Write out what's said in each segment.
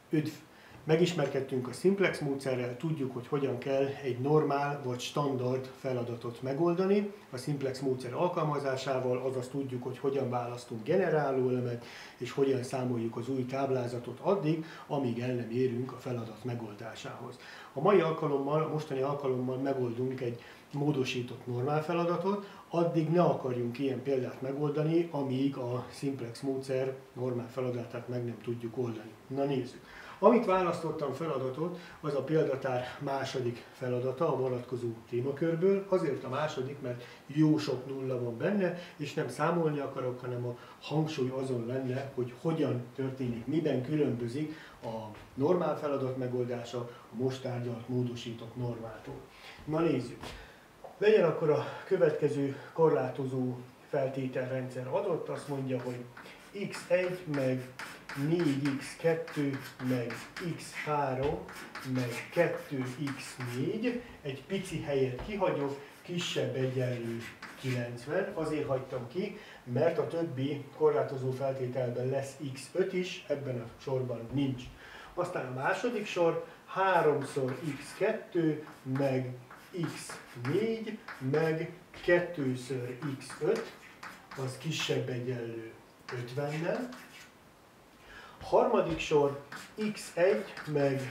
Üdv! Megismerkedtünk a szimplex módszerrel, tudjuk, hogy hogyan kell egy normál vagy standard feladatot megoldani a szimplex módszer alkalmazásával, azaz tudjuk, hogy hogyan választunk generálóelemet, és hogyan számoljuk az új táblázatot addig, amíg el nem érünk a feladat megoldásához. A mostani alkalommal megoldunk egy módosított normál feladatot, addig ne akarjunk ilyen példát megoldani, amíg a szimplex módszer normál feladatát meg nem tudjuk oldani. Na nézzük! Amit választottam feladatot, az a példatár második feladata a vonatkozó témakörből. Azért a második, mert jó sok nulla van benne, és nem számolni akarok, hanem a hangsúly azon lenne, hogy hogyan történik, miben különbözik a normál feladat megoldása a most tárgyalt módosított normától. Na nézzük! Legyen akkor a következő korlátozó feltételrendszer adott, azt mondja, hogy x1 meg 4x2 meg x3 meg 2x4, egy pici helyet kihagyok, kisebb egyenlő 90, azért hagytam ki, mert a többi korlátozó feltételben lesz x5 is, ebben a sorban nincs. Aztán a második sor 3-szor x2 meg x4 meg 2-ször x5, az kisebb egyenlő 50-nel. Harmadik sor x1 meg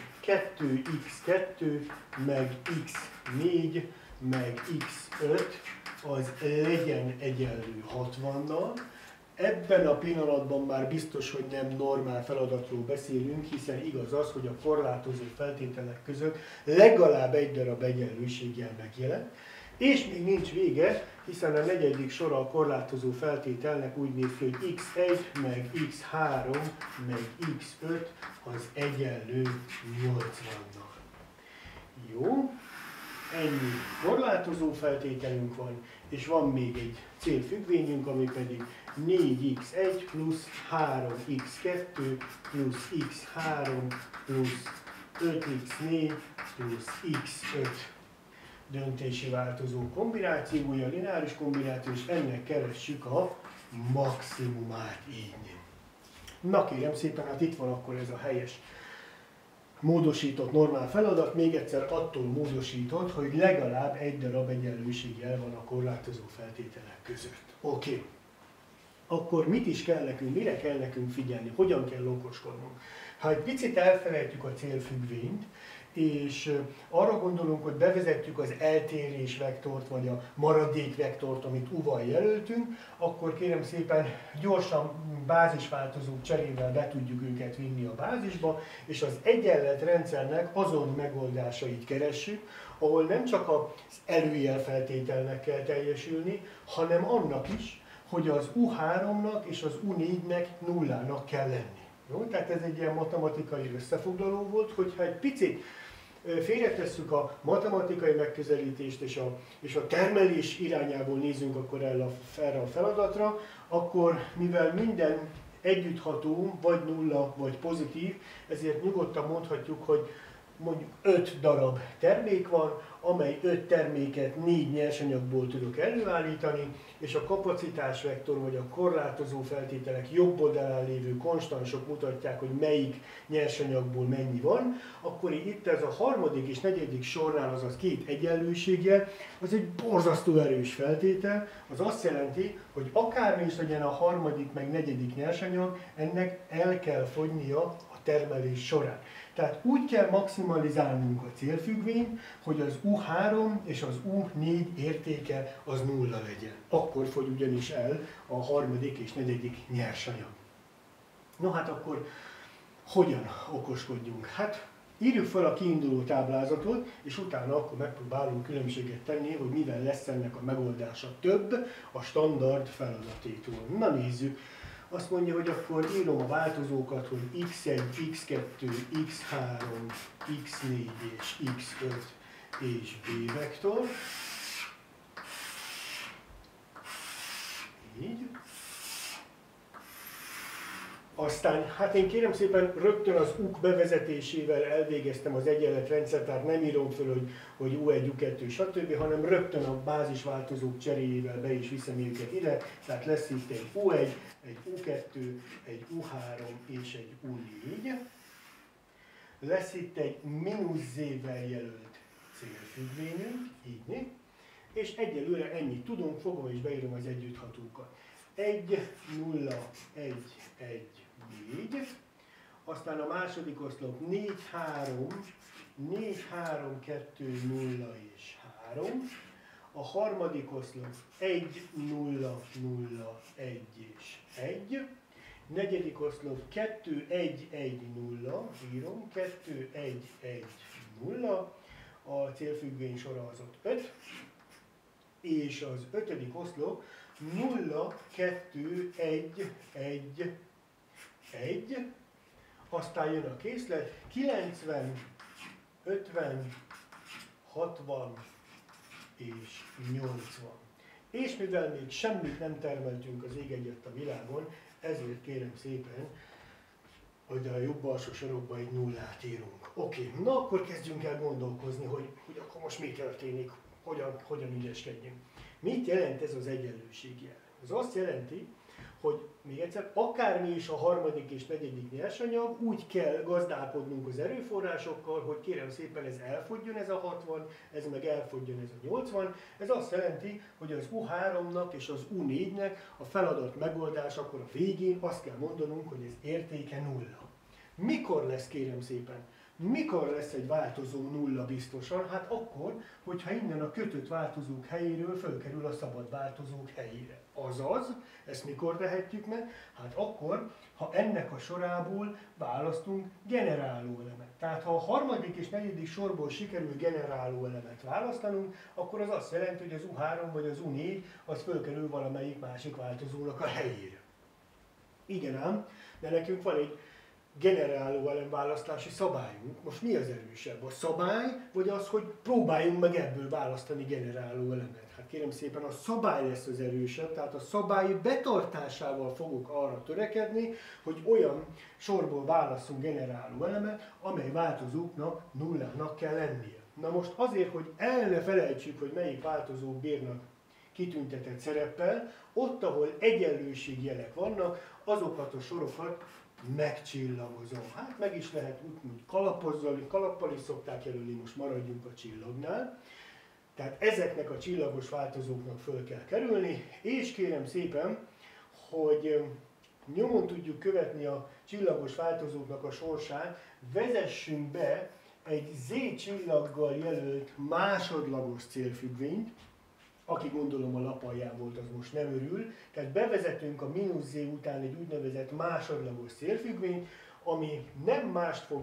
2x2 meg x4 meg x5 az legyen egyenlő 60-nal. Ebben a pillanatban már biztos, hogy nem normál feladatról beszélünk, hiszen igaz az, hogy a korlátozó feltételek között legalább egy darab egyenlőségjel megjelent. És még nincs vége, hiszen a negyedik sora a korlátozó feltételnek úgy néz ki, hogy x1 meg x3 meg x5 az egyenlő 80-nal. Jó, ennyi korlátozó feltételünk van, és van még egy célfüggvényünk, ami pedig 4x1 plusz 3x2 plusz x3 plusz 5x4 plusz x5 döntési változó kombinációja, lineáris kombináció, és ennek keressük a maximumát így. Na kérem szépen, hát itt van akkor ez a helyes módosított normál feladat, még egyszer attól módosított, hogy legalább egy darab egyenlőségjel van a korlátozó feltételek között. Oké. Akkor mit is kell nekünk, mire kell nekünk figyelni, hogyan kell okoskodnunk? Ha egy picit elfelejtjük a célfüggvényt, és arra gondolunk, hogy bevezetjük az eltérés vektort, vagy a maradék vektort, amit U-val jelöltünk, akkor kérem szépen gyorsan bázisváltozók cserével be tudjuk őket vinni a bázisba, és az egyenletrendszernek azon megoldásait keressük, ahol nem csak az előjelfeltételnek kell teljesülni, hanem annak is, hogy az U3-nak és az U4-nek nullának kell lenni. Jó? Tehát ez egy ilyen matematikai összefoglaló volt, hogyha egy picit félretesszük a matematikai megközelítést és a termelés irányából nézünk akkor erre a feladatra, akkor mivel minden együttható, vagy nulla, vagy pozitív, ezért nyugodtan mondhatjuk, hogy mondjuk 5 darab termék van, amely 5 terméket 4 nyersanyagból tudok előállítani, és a kapacitásvektor vagy a korlátozó feltételek jobb oldalán lévő konstansok mutatják, hogy melyik nyersanyagból mennyi van, akkor itt ez a harmadik és negyedik sornál, azaz 2 egyenlőséggel, az egy borzasztó erős feltétel, az azt jelenti, hogy akármi is legyen a harmadik meg negyedik nyersanyag, ennek el kell fogynia a termelés során. Tehát úgy kell maximalizálnunk a célfüggvényt, hogy az U3 és az U4 értéke az nulla legyen. Akkor fogy ugyanis el a harmadik és negyedik nyersanyag. No hát akkor hogyan okoskodjunk? Hát írjuk fel a kiinduló táblázatot, és utána akkor megpróbálunk különbséget tenni, hogy mivel lesz ennek a megoldása több a standard feladatétól. Na nézzük! Azt mondja, hogy akkor írom a változókat, hogy x1, x2, x3, x4 és x5 és b vektor. Így. Aztán, hát én kérem szépen rögtön az UK bevezetésével elvégeztem az egyenletrendszert, tehát nem írom föl, hogy U1, U2, stb., hanem rögtön a bázisváltozók cseréjével be is viszem őket ide, tehát lesz itt egy U1, egy U2, egy U3 és egy U4. lesz itt egy mínusz z-vel jelölt célfüggvényünk, így, és egyelőre ennyit tudunk, fogom és beírom az együtthatókat. 1, 0, 1, 1, 4, aztán a második oszlop 4, 3, 4, 3, 2, 0 és 3, a harmadik oszlop 1, 0, 0, 1 és 1, negyedik oszlop 2, 1, 1, 0, írom, 2, 1, 1, 0, a célfüggvény sora az ott 5, és az ötödik oszlop 0, 2, 1, 1, 1, aztán jön a készlet, 90, 50, 60 és 80. És mivel még semmit nem termeltünk az ég egyet a világon, ezért kérem szépen, hogy a jobb alsó sorokba egy nullát írunk. Oké, na akkor kezdjünk el gondolkozni, hogy akkor most mi történik, hogyan ügyeskedjünk. Mit jelent ez az egyenlőségjel? Ez azt jelenti, hogy még egyszer, akármi is a harmadik és negyedik nyersanyag, úgy kell gazdálkodnunk az erőforrásokkal, hogy kérem szépen ez elfogyjon ez a 60, ez meg elfogyjon ez a 80. Ez azt jelenti, hogy az U3-nak és az U4-nek a feladat megoldás akkor a végén azt kell mondanunk, hogy ez értéke nulla. Mikor lesz, kérem szépen? Mikor lesz egy változó nulla biztosan? Hát akkor, hogyha innen a kötött változók helyéről fölkerül a szabad változók helyére. Azaz, ezt mikor tehetjük meg? Hát akkor, ha ennek a sorából választunk generáló elemet. Tehát ha a harmadik és negyedik sorból sikerül generáló elemet választanunk, akkor az azt jelenti, hogy az U3 vagy az U4 az fölkerül valamelyik másik változónak a helyére. Igen ám, de nekünk van egy generáló elemválasztási szabályunk. Most mi az erősebb? A szabály, vagy az, hogy próbáljunk meg ebből választani generáló elemet? Hát kérem szépen, a szabály lesz az erősebb, tehát a szabály betartásával fogok arra törekedni, hogy olyan sorból válasszunk generáló elemet, amely változóknak nullának kell lennie. Na most azért, hogy el ne felejtsük, hogy melyik változók bírnak kitüntetett szereppel, ott, ahol egyenlőségjelek vannak, azokat a sorokat megcsillagozom. Hát meg is lehet úgy kalappal is szokták jelölni, most maradjunk a csillagnál. Tehát ezeknek a csillagos változóknak föl kell kerülni, és kérem szépen, hogy nyomon tudjuk követni a csillagos változóknak a sorsát, vezessünk be egy Z csillaggal jelölt másodlagos célfüggvényt, aki gondolom a lap alján volt, az most nem örül. Tehát bevezetünk a mínusz z után egy úgynevezett másodlagos célfüggvényt, ami nem mást fog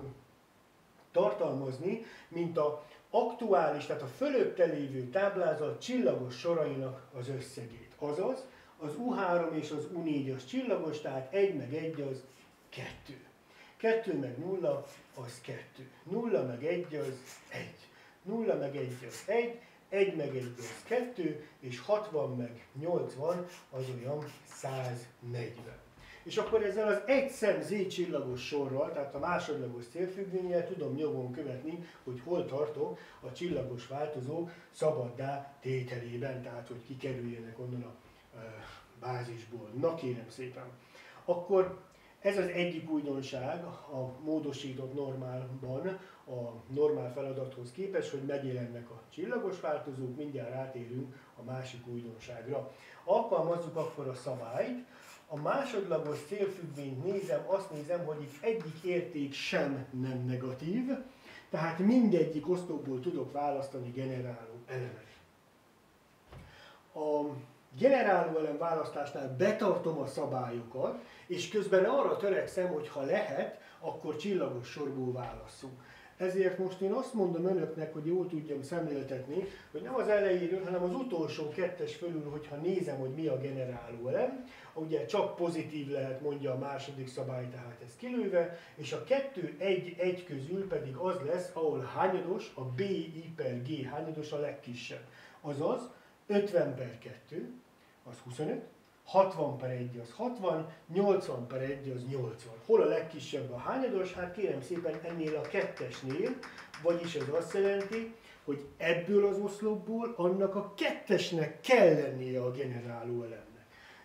tartalmazni, mint az aktuális, tehát a fölötte lévő táblázat csillagos sorainak az összegét. Azaz, az U3 és az U4 az csillagos, tehát 1 meg 1 az 2. 2 meg 0 az 2. 0 meg 1 az 1. 0 meg 1 az 1. 1 meg 1 az 2, és 60 meg 80 az olyan 140. És akkor ezzel az egy szem Z csillagos sorral, tehát a másodlagos célfüggvénnyel tudom nyomon követni, hogy hol tartok a csillagos változók szabaddá tételében, tehát hogy kikerüljenek onnan a bázisból. Na kérem szépen. Akkor ez az egyik újdonság a módosított normálban, a normál feladathoz képest, hogy megjelennek a csillagos változók, mindjárt rátérünk a másik újdonságra. Alkalmazzuk akkor a szabályt, a másodlagos célfüggvényt nézem, azt nézem, hogy itt egyik érték sem nem negatív, tehát mindegyik oszlopból tudok választani generáló elemet. A generáló elem választásnál betartom a szabályokat, és közben arra törekszem, hogy ha lehet, akkor csillagos sorból válasszunk. Ezért most én azt mondom önöknek, hogy jól tudjam szemléltetni, hogy nem az elejéről, hanem az utolsó kettes fölül, hogyha nézem, hogy mi a generáló elem, ugye csak pozitív lehet, mondja a második szabály, tehát ez kilőve, és a 2-1-1 közül pedig az lesz, ahol hányados, a BI per G hányados a legkisebb. Azaz 50 per 2, az 25, 60 per 1 az 60, 80 per 1 az 80. Hol a legkisebb a hányados? Hát kérem szépen ennél a kettesnél, vagyis ez azt jelenti, hogy ebből az oszlopból annak a kettesnek kell lennie a generáló elemnek.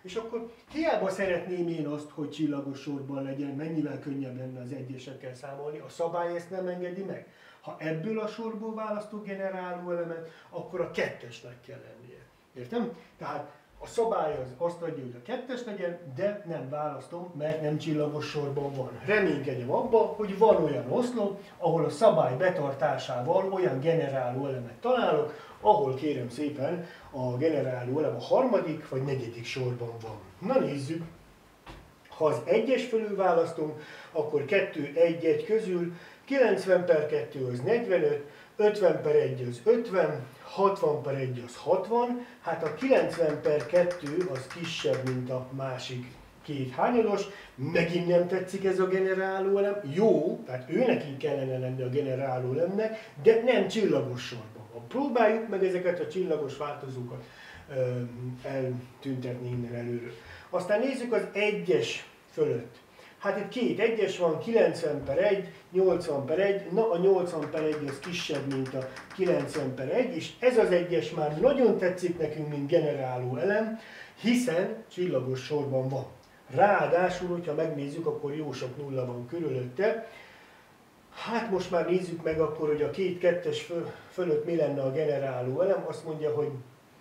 És akkor hiába szeretném én azt, hogy csillagos sorban legyen, mennyivel könnyebb lenne az egyesekkel számolni, a szabály ezt nem engedi meg. Ha ebből a sorból választok generáló elemet, akkor a kettesnek kell lennie. Értem? Tehát a szabály az azt adja, hogy a kettes legyen, de nem választom, mert nem csillagos sorban van. Reménykedjem abba, hogy van olyan oszlop, ahol a szabály betartásával olyan generáló elemet találok, ahol kérem szépen a generáló elem a harmadik vagy negyedik sorban van. Na nézzük! Ha az egyes fölül választunk, akkor 2, 1, 1 közül 90/2 az 45, 50/1 az 50, 60/1 az 60, hát a 90/2 az kisebb, mint a másik két hányados, megint nem tetszik ez a generáló elem, jó, tehát ő neki kellene lenni a generáló elemnek, de nem csillagos sorban. Próbáljuk meg ezeket a csillagos változókat eltüntetni innen előről. Aztán nézzük az egyes fölött. Hát itt két egyes van, 90/1, 80/1, na a 80/1 az kisebb, mint a 90/1, és ez az egyes már nagyon tetszik nekünk, mint generáló elem, hiszen csillagos sorban van. Ráadásul, hogyha megnézzük, akkor jó sok nulla van körülötte. Hát most már nézzük meg akkor, hogy a két kettes fölött mi lenne a generáló elem. Azt mondja, hogy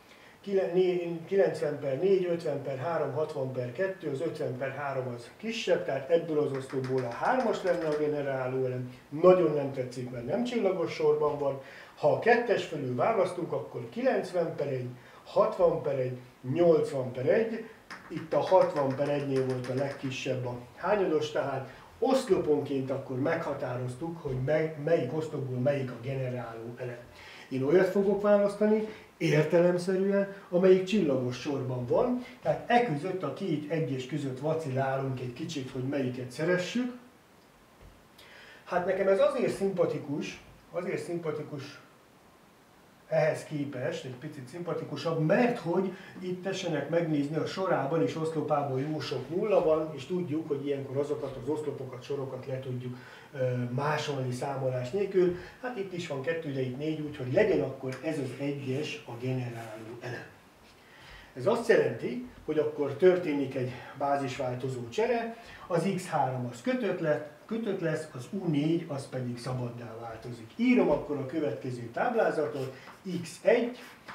90/4, 50/3, 60/2, az 50/3 az kisebb, tehát ebből az oszlopból a 3-as lenne a generáló elem. Nagyon nem tetszik, mert nem csillagos sorban van. Ha a kettes fölül választunk, akkor 90/1, 60/1, 80/1. Itt a 60/1-nél volt a legkisebb a hányados, tehát oszloponként akkor meghatároztuk, hogy melyik oszlopból melyik a generáló elem. Én olyat fogok választani, értelemszerűen, amelyik csillagos sorban van, tehát e között, a két egyes között vacillálunk egy kicsit, hogy melyiket szeressük. Hát nekem ez azért szimpatikus ehhez képest, egy picit szimpatikusabb, mert hogy itt tessenek megnézni, a sorában és oszlopában jó sok nulla van, és tudjuk, hogy ilyenkor azokat az oszlopokat, sorokat le tudjuk másolni számolás nélkül. Hát itt is van 2, de itt 4, úgyhogy legyen akkor ez az egyes a generáló elem. Ez azt jelenti, hogy akkor történik egy bázisváltozó csere, az x3 az kötött lesz, az U4 az pedig szabaddá változik. Írom akkor a következő táblázatot, x1,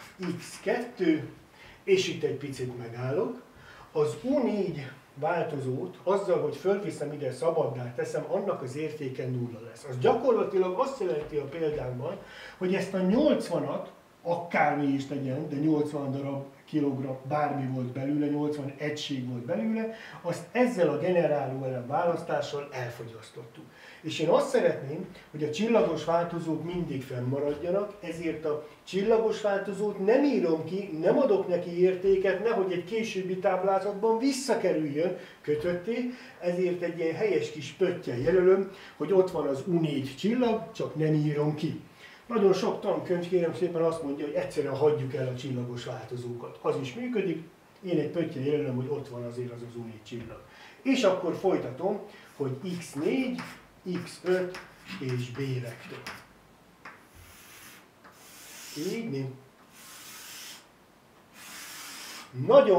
x2, és itt egy picit megállok. Az U4 változót azzal, hogy fölviszem ide, szabaddá teszem, annak az értéke 0 lesz. Az gyakorlatilag azt jelenti a példámban, hogy ezt a 80-at, akármi is legyen, de 80 darab kilogramm bármi volt belőle, 80 egység volt belőle, azt ezzel a generáló elem választással elfogyasztottuk. És én azt szeretném, hogy a csillagos változók mindig fennmaradjanak, ezért a csillagos változót nem írom ki, nem adok neki értéket, nehogy egy későbbi táblázatban visszakerüljön kötötté, ezért egy ilyen helyes kis pöttyel jelölöm, hogy ott van az U4 csillag, csak nem írom ki. Nagyon sok tankönyv, kérem szépen, azt mondja, hogy egyszerűen hagyjuk el a csillagos változókat. Az is működik, én egy pöttyel jelölöm, hogy ott van azért az U4 csillag. És akkor folytatom, hogy x4, x5 és b vektor. Így mi? Nagyon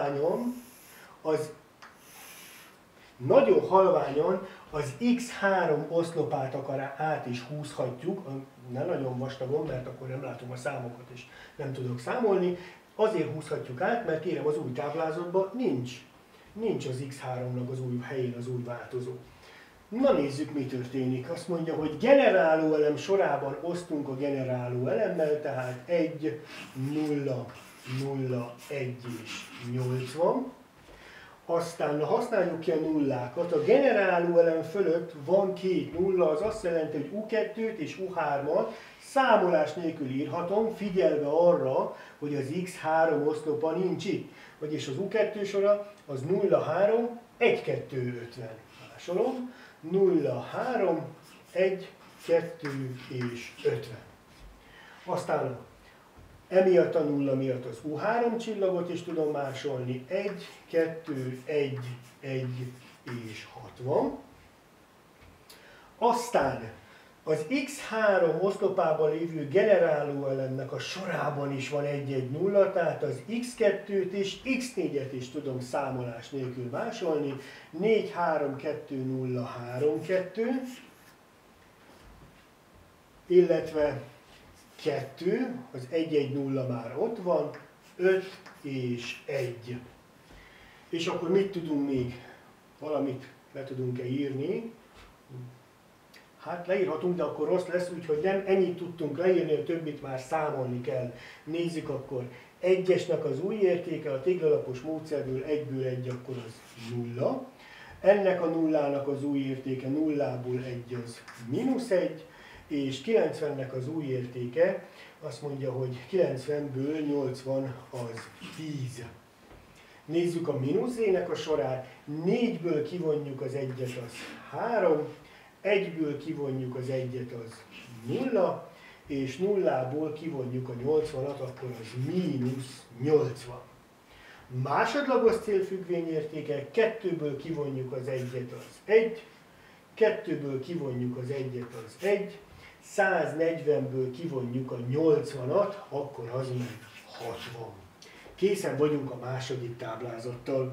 halványon az x3 oszlopát akar át is húzhatjuk, ne nagyon vastagon, mert akkor nem látom a számokat és nem tudok számolni. Azért húzhatjuk át, mert kérem, az új táblázatban nincs az x3-nak az új helyén az új változó. Na nézzük, mi történik. Azt mondja, hogy generáló elem sorában osztunk a generáló elemmel, tehát 1, 0, 0, 1 és 80. Aztán használjuk ki a nullákat. A generáló elem fölött van két nulla, az azt jelenti, hogy U2-t és U3-at számolás nélkül írhatom, figyelve arra, hogy az x3 oszlopa nincs itt. Vagyis az U2 sora az 0, 3, 1, 2, 50. Másolom. 0, 3, 1, 2 és 50. Aztán emiatt a nulla miatt az U3 csillagot is tudom másolni. 1, 2, 1, 1 és 60. Aztán Az x3 oszlopában lévő generálóelemnek a sorában is van egy-egy nulla, tehát az x2-t és x4-et is tudom számolás nélkül másolni. 4, 3, 2, 0, 3, 2, illetve 2, az 1, 0 már ott van, 5 és 1. És akkor mit tudunk még? Valamit le tudunk-e írni? Hát leírhatunk, de akkor rossz lesz, úgyhogy nem ennyit tudtunk leírni, a többit már számolni kell. Nézzük akkor. 1-esnek az új értéke a téglalapos módszerből 1-ből 1, akkor az 0. Ennek a nullának az új értéke 0-ból 1 az -1, és 90-nek az új értéke azt mondja, hogy 90-ből 80 az 10. Nézzük a mínuszének a sorát. 4-ből kivonjuk az 1-et, az 3. 1-ből kivonjuk az 1-et, az 0, és 0-ból kivonjuk a 80-at, akkor az -80. Másodlagos célfüggvényértéke, 2-ből kivonjuk az 1-et, az 1, 2-ből kivonjuk az 1-et, az 1, 140-ből kivonjuk a 80-at, akkor az meg 60. Készen vagyunk a második táblázattal.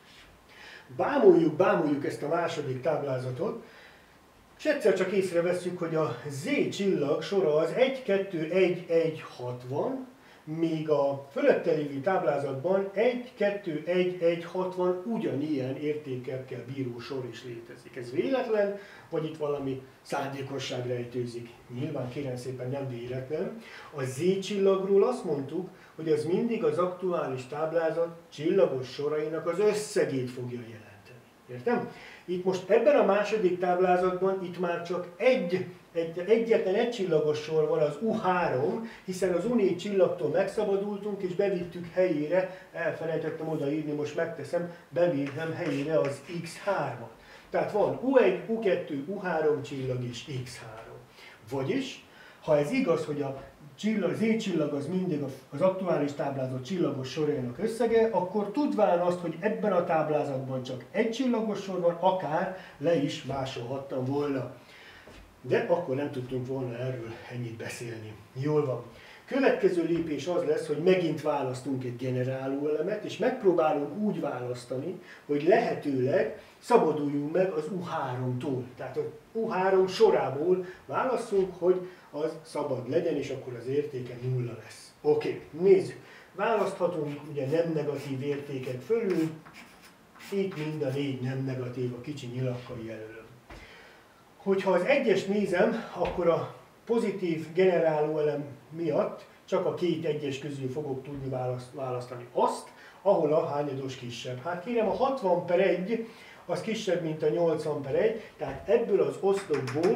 Bámuljuk ezt a második táblázatot, és egyszer csak észrevesszük, hogy a Z csillag sora az 1, 2, 1, 1, 60, míg a fölötte lévő táblázatban 1, 2, 1, 1, 60 ugyanilyen értékekkel bíró sor is létezik. Ez véletlen, vagy itt valami szándékosság rejtőzik? Nyilván kérem szépen nem véletlen. A Z csillagról azt mondtuk, hogy az mindig az aktuális táblázat csillagos sorainak az összegét fogja jelenteni. Értem? Itt most ebben a második táblázatban itt már csak egyetlen egy csillagos sor van, az U3, hiszen az U4 csillagtól megszabadultunk és bevittük helyére, elfelejtettem odaírni, most megteszem, bevittem helyére az X3-at. Tehát van U1, U2, U3 csillag és X3. Vagyis, ha ez igaz, hogy a Z csillag az mindig az aktuális táblázat csillagos sorainak összege, akkor tudván azt, hogy ebben a táblázatban csak egy csillagos sor van, akár le is másolhattam volna. De akkor nem tudtunk volna erről ennyit beszélni. Jól van. Következő lépés az lesz, hogy megint választunk egy generálóelemet, és megpróbálunk úgy választani, hogy lehetőleg szabaduljunk meg az U3-tól. Tehát az U3 sorából válasszunk, hogy az szabad legyen, és akkor az értéke 0 lesz. Oké, nézzük. Választhatunk ugye nem negatív értékek fölül, itt mind a 4 nem negatív, a kicsi nyilakkal jelölöm. Hogyha az 1-est nézem, akkor a pozitív generálóelem miatt csak a két 1-es közül fogok tudni választani azt, ahol a hányados kisebb. Hát kérem, a 60/1 az kisebb, mint a 80/1, tehát ebből az oszlopból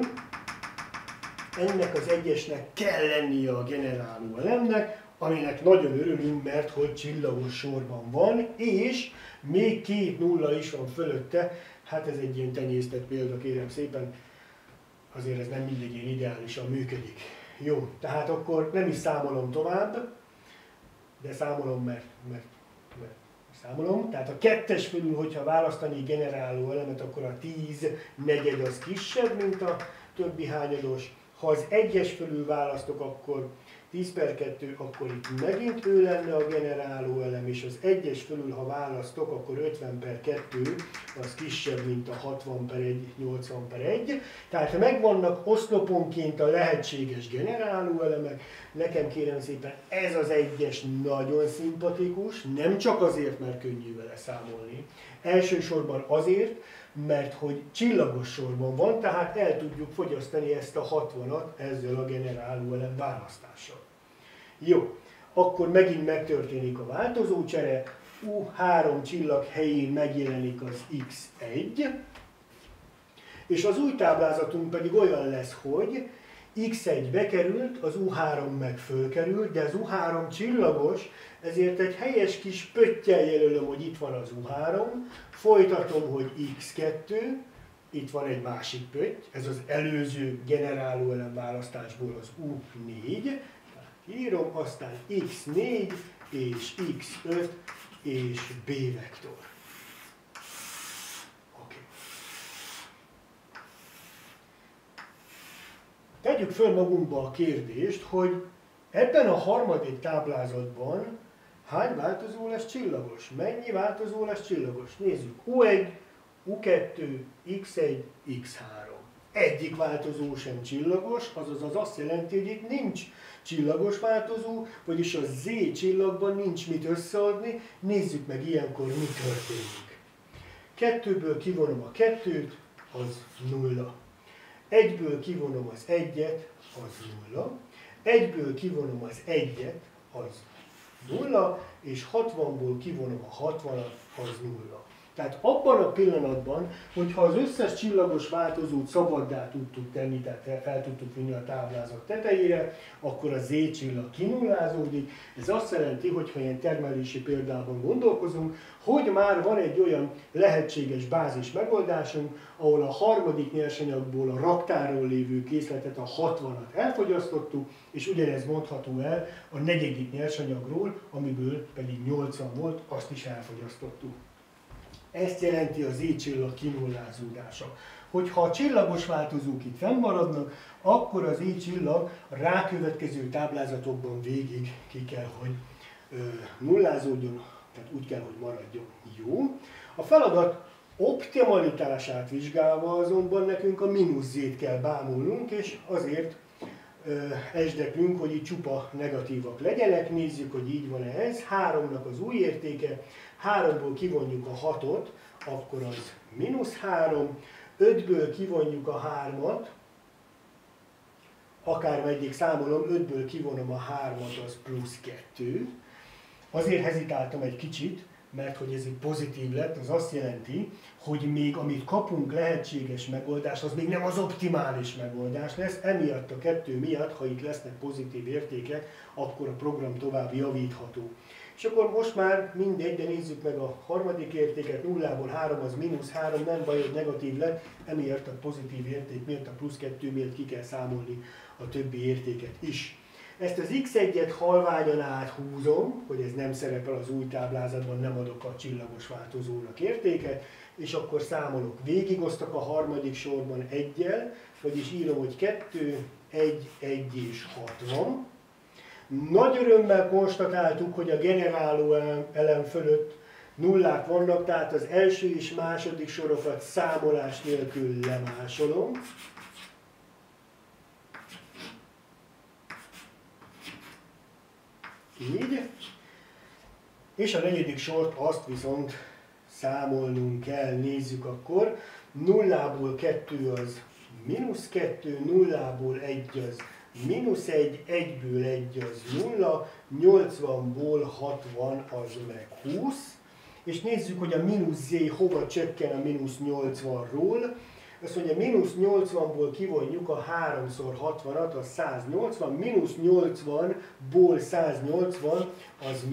ennek az 1-esnek kell lennie a generálóelemnek, aminek nagyon örülünk, mert hogy csillagos sorban van, és még 2 nulla is van fölötte. Hát ez egy ilyen tenyésztett példa, kérem szépen, azért ez nem mindig ilyen ideálisan működik. Jó, tehát akkor nem is számolom tovább, de számolom, mert számolom. Tehát a 2-es fölül, hogyha választani generáló elemet, akkor a 10 negyed az kisebb, mint a többi hányados. Ha az 1-es fölül választok, akkor 10/2, akkor itt megint ő lenne a generáló elem, és az 1-es fölül, ha választok, akkor 50/2, az kisebb, mint a 60/1, 80/1. Tehát megvannak oszloponként a lehetséges generáló elemek. Nekem kérem szépen ez az 1-es nagyon szimpatikus, nem csak azért, mert könnyű vele számolni. Elsősorban azért, mert hogy csillagos sorban van, tehát el tudjuk fogyasztani ezt a 60-at ezzel a generálóelem választással. Jó, akkor megint megtörténik a változócsere, U3 csillag helyén megjelenik az X1, és az új táblázatunk pedig olyan lesz, hogy X1 bekerült, az U3 meg fölkerült, de az U3 csillagos, ezért egy helyes kis pöttyel jelölöm, hogy itt van az U3, folytatom, hogy X2, itt van egy másik pötty, ez az előző generálóelem választásból az U4, írom, aztán X4 és X5 és B vektor. tegyük föl magunkba a kérdést, hogy ebben a harmadik táblázatban hány változó lesz csillagos? Mennyi változó lesz csillagos? Nézzük. U1, U2, X1, X3. Egyik változó sem csillagos, azaz az azt jelenti, hogy itt nincs csillagos változó, vagyis a Z csillagban nincs mit összeadni. Nézzük meg ilyenkor, mi történik. 2-ből kivonom a 2-t, az 0. 1-ből kivonom az 1-et, az 0. 1-ből kivonom az 1-et, az 0, és 60-ból kivonom a 60-at, az 0. Tehát abban a pillanatban, hogyha az összes csillagos változót szabaddá tudtuk tenni, tehát fel tudtuk vinni a táblázat tetejére, akkor a Z csillag kinullázódik. Ez azt jelenti, hogy ha ilyen termelési példában gondolkozunk, hogy már van egy olyan lehetséges bázis megoldásunk, ahol a harmadik nyersanyagból a raktárról lévő készletet, a 60-at elfogyasztottuk, és ugyanez mondható el a negyedik nyersanyagról, amiből pedig 80 volt, azt is elfogyasztottuk. Ezt jelenti az Z csillag kinullázódása. Hogyha a csillagos változók itt fennmaradnak, akkor az Z csillag a rákövetkező táblázatokban végig ki kell, hogy nullázódjon, tehát úgy kell, hogy maradjon. Jó. A feladat optimalitását vizsgálva azonban nekünk a mínusz Z-t kell bámulnunk, és azért esdeklünk, hogy itt csupa negatívak legyenek. Nézzük, hogy így van-e ez. 3-nak az új értéke, 3-ból kivonjuk a 6-ot, akkor az -3, 5-ből kivonjuk a 3-at, akármelyik számolom, 5-ből kivonom a 3-at, az +2. Azért hezitáltam egy kicsit, mert hogy ez egy pozitív lett, az azt jelenti, hogy még amit kapunk lehetséges megoldás, az még nem az optimális megoldás lesz, emiatt a 2 miatt, ha itt lesznek pozitív értékek, akkor a program tovább javítható. És akkor most már mindegy, de nézzük meg a harmadik értéket, 0-ból 3 az -3, nem baj, hogy negatív lett, emiatt a pozitív érték miatt, a +2 miatt ki kell számolni a többi értéket is. Ezt az x1-et halványan áthúzom, hogy ez nem szerepel az új táblázatban, nem adok a csillagos változónak értéket, és akkor számolok. Végigosztak a harmadik sorban 1-jel, vagyis írom, hogy 2, 1, 1 és 60. Nagy örömmel konstatáltuk, hogy a generáló elem fölött nullák vannak, tehát az első és második sorokat számolás nélkül lemásolom. Így. És a negyedik sort azt viszont számolnunk kell, nézzük akkor. 0-ból 2 az -2, 0-ból 1 az -1, 1-ből 1 az 0, 80-ból 60 az meg 20. És nézzük, hogy a -z hova csökken a -80-ról. Azt mondja, -80-ból kivonjuk a 3x60-at, az 180, -80-ból 180, az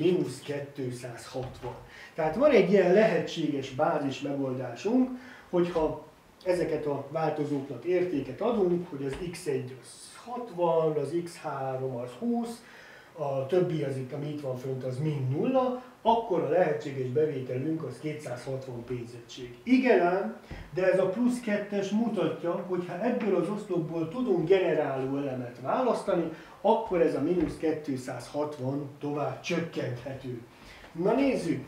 -260. Tehát van egy ilyen lehetséges bázis megoldásunk, hogyha ezeket a változóknak értéket adunk, hogy az x1 az 60, az x3 az 20, a többi az itt, ami itt van fönt, az mind 0, akkor a lehetséges bevételünk az 260 pénzettség. Igen ám, de ez a +2-es mutatja, hogy ha ebből az oszlopból tudunk generáló elemet választani, akkor ez a -260 tovább csökkenthető. Na nézzük!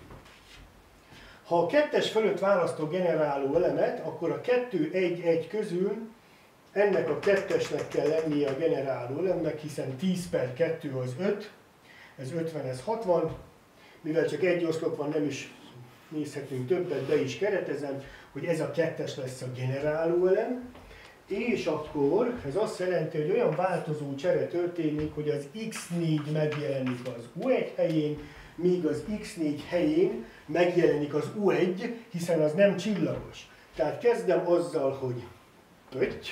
Ha a 2-es fölött választok generáló elemet, akkor a 2, 1, 1 közül ennek a 2-esnek kell lennie a generáló elemnek, hiszen 10 per 2 az 5, ez 50, ez 60. Mivel csak egy oszlop van, nem is nézhetünk többet, be is keretezem, hogy ez a 2-es lesz a generáló elem. És akkor ez azt jelenti, hogy olyan változó csere történik, hogy az x4 megjelenik az U1 helyén, míg az x4 helyén megjelenik az U1, hiszen az nem csillagos. Tehát kezdem azzal, hogy pötty,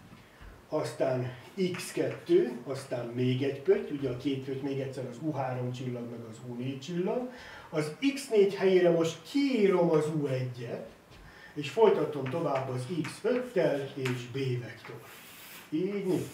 aztán x2, aztán még egy pötty, ugye a két pötty még egyszer az U3 csillag, meg az U4 csillag. Az x4 helyére most kiírom az U1-et, és folytatom tovább az x5-tel és b vektor. Így mi?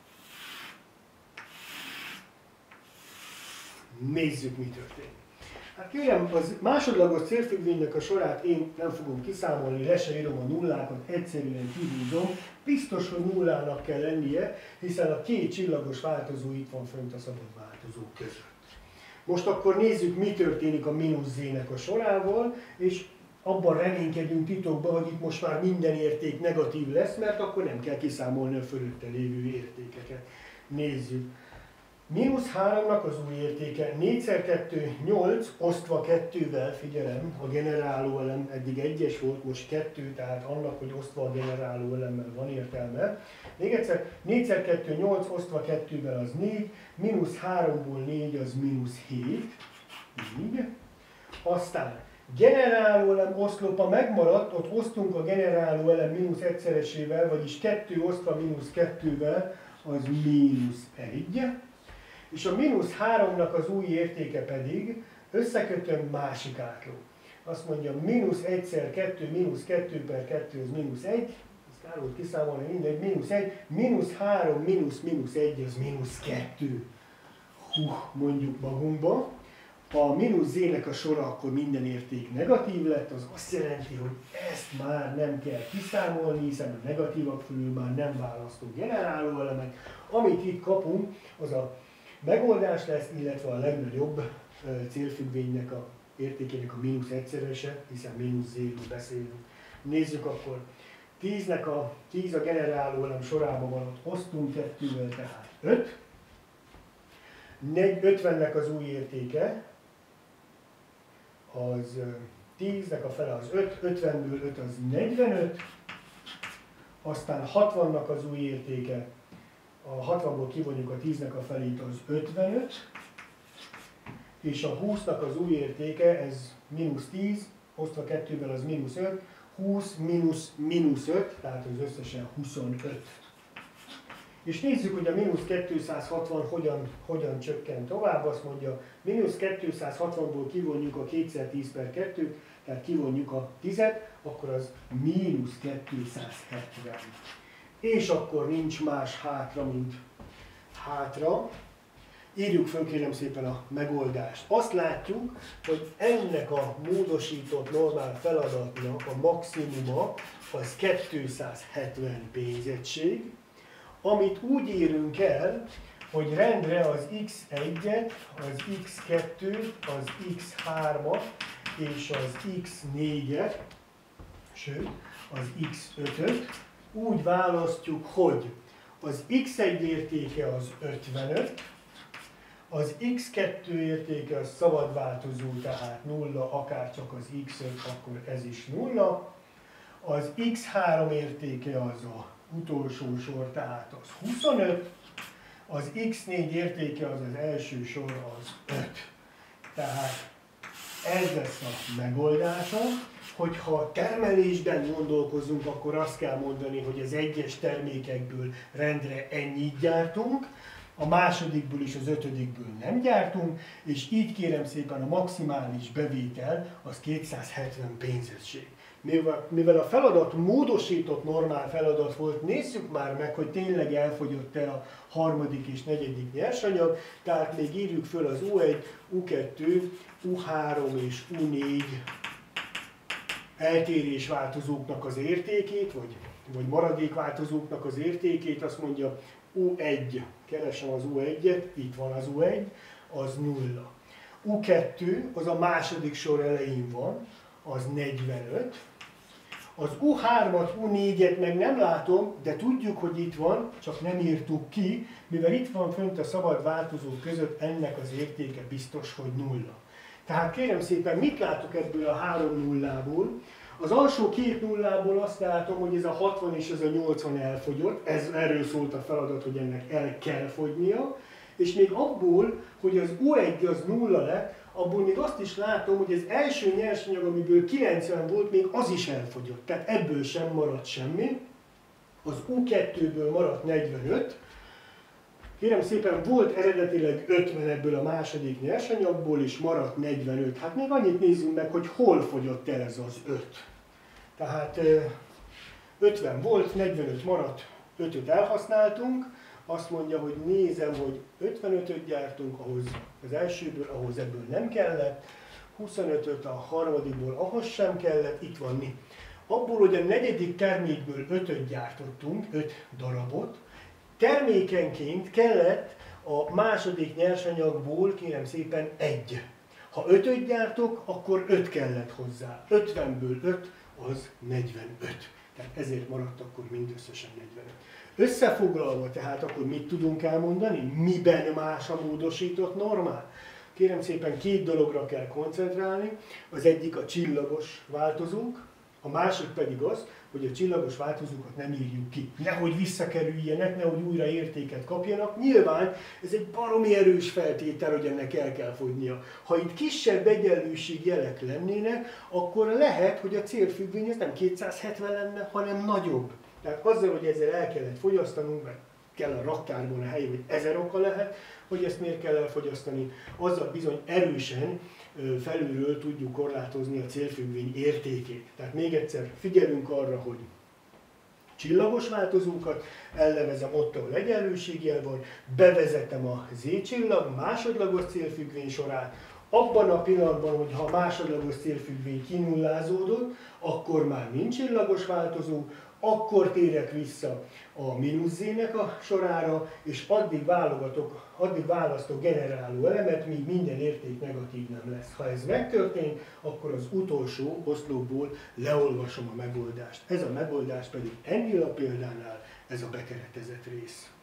Nézzük, mi történik. Hát kérem, az másodlagos célfüggvénynek a sorát én nem fogom kiszámolni, le se írom a nullákat, egyszerűen kihúzom. Biztos, hogy nullának kell lennie, hiszen a két csillagos változó itt van fönt a szabad változók között. Most akkor nézzük, mi történik a mínusz z-nek a sorával, és abban reménykedünk titokban, hogy itt most már minden érték negatív lesz, mert akkor nem kell kiszámolni a fölötte lévő értékeket. Nézzük. Mínusz 3-nak az új értéke 4x2, 8, osztva 2-vel, figyelem, a generáló elem eddig 1-es volt, most 2, tehát annak, hogy osztva a generáló elemmel van értelme. Még egyszer, 4x2, 8, osztva 2-vel az 4, mínusz 3-ból 4 az mínusz 7, így. Aztán generáló elem oszlopa megmaradt, ott osztunk a generáló elem mínusz egyszeresével, vagyis 2 osztva mínusz 2-vel az mínusz 1. És a mínusz 3-nak az új értéke pedig, összekötöm másik átló. Azt mondja, mínusz 1x2, mínusz 2 per 2 az mínusz 1, ezt kár volt kiszámolni, mindegy, mínusz 1, mínusz 3, mínusz 1 az mínusz 2. Mondjuk magunkba. Ha a mínusz z-nek a sora, akkor minden érték negatív lett, az azt jelenti, hogy ezt már nem kell kiszámolni, hiszen a negatívak fölül már nem választunk generáló elemet. Amit itt kapunk, az a megoldás lesz, illetve a legnagyobb célfüggvénynek a értékének a mínusz egyszerese, hiszen mínusz z-ről beszélünk. Nézzük akkor. 10 a generáló elem sorában van, ott osztunk 2-vel, tehát 5. 50-nek az új értéke, az 10-nek a fele az 5, 50-ből 5 az 45, aztán 60-nak az új értéke, a 60-ból kivonjuk a 10-nek a felét, az 55, és a 20-nak az új értéke, ez mínusz 10, osztva 2-vel az mínusz 5, 20 mínusz 5, tehát az összesen 25. És nézzük, hogy a mínusz 260 hogyan csökken tovább. Azt mondja, mínusz 260-ból kivonjuk a 2x10 per 2, tehát kivonjuk a 10-et, akkor az mínusz 270. És akkor nincs más hátra, mint hátra. Írjuk föl kérem szépen a megoldást. Azt látjuk, hogy ennek a módosított normál feladatnak a maximuma az 270 pénzegység, amit úgy írunk el, hogy rendre az x1-et, az x2-t, az x3-at és az x4-et, sőt az x5-öt úgy választjuk, hogy az x1 értéke az 55, az x2 értéke az szabadváltozó, tehát 0, akár csak az x5, akkor ez is 0. Az x3 értéke az a utolsó sor, tehát az 25, az x4 értéke az az első sor, az 5. Tehát ez lesz a megoldása, hogyha termelésben gondolkozunk, akkor azt kell mondani, hogy az egyes termékekből rendre ennyit gyártunk, a másodikból és az ötödikből nem gyártunk, és így kérem szépen a maximális bevétel az 270 pénzegység. Mivel a feladat módosított normál feladat volt, nézzük már meg, hogy tényleg elfogyott-e a harmadik és negyedik nyersanyag, tehát még írjuk föl az U1, U2, U3 és U4 eltérésváltozóknak az értékét, vagy maradékváltozóknak az értékét, azt mondja U1, keresem az U1-et, itt van az U1, az 0. U2, az a második sor elején van, az 45. Az U3-at, U4-et meg nem látom, de tudjuk, hogy itt van, csak nem írtuk ki, mivel itt van fönt a szabad változók között, ennek az értéke biztos, hogy 0. Tehát kérem szépen, mit látok ebből a 3 nullából? Az alsó két nullából azt látom, hogy ez a 60 és ez a 80 elfogyott, erről szólt a feladat, hogy ennek el kell fogynia, és még abból, hogy az U1 az 0 lett, abból még azt is látom, hogy az első nyersanyag, amiből 90 volt, még az is elfogyott. Tehát ebből sem maradt semmi. Az U2-ből maradt 45. Kérem szépen, volt eredetileg 50 ebből a második nyersanyagból, és maradt 45. Hát még annyit nézzünk meg, hogy hol fogyott el ez az 5. Tehát 50 volt, 45 maradt, 5-öt elhasználtunk. Azt mondja, hogy nézem, hogy 55-öt gyártunk, ahhoz az elsőből, ahhoz ebből nem kellett. 25-öt a harmadikból ahhoz sem kellett, itt van mi. Abból, hogy a negyedik termékből 5-öt gyártottunk, 5 darabot, termékenként kellett a második nyersanyagból, kérem szépen, 1. Ha 5-öt gyártok, akkor 5 kellett hozzá. 50-ből 5 az 45. Tehát ezért maradt akkor mindösszesen 45. Összefoglalva tehát akkor mit tudunk elmondani? Miben más a módosított normál? Kérem szépen 2 dologra kell koncentrálni. Az egyik a csillagos változók, a másik pedig az, hogy a csillagos változókat nem írjuk ki. Nehogy visszakerüljenek, nehogy újra értéket kapjanak. Nyilván ez egy baromi erős feltétel, hogy ennek el kell fogynia. Ha itt kisebb egyenlőségjelek lennének, akkor lehet, hogy a célfüggvény ez nem 270 lenne, hanem nagyobb. Tehát azzal, hogy ezzel el kellett fogyasztanunk, mert kell a raktárban a hely, hogy 1000 oka lehet, hogy ezt miért kell elfogyasztani, azzal bizony erősen felülről tudjuk korlátozni a célfüggvény értékét. Tehát még egyszer figyelünk arra, hogy csillagos változókat elnevezem ott, ahol egyenlőségjel van, bevezetem a Z-csillag másodlagos célfüggvény sorát, abban a pillanatban, hogy ha a másodlagos célfüggvény kinullázódott, akkor már nincs csillagos változó, akkor térek vissza a mínusz z-nek a sorára, és addig választok generáló elemet, míg minden érték negatív nem lesz. Ha ez megtörtént, akkor az utolsó oszlopból leolvasom a megoldást. Ez a megoldás pedig ennél a példánál ez a bekeretezett rész.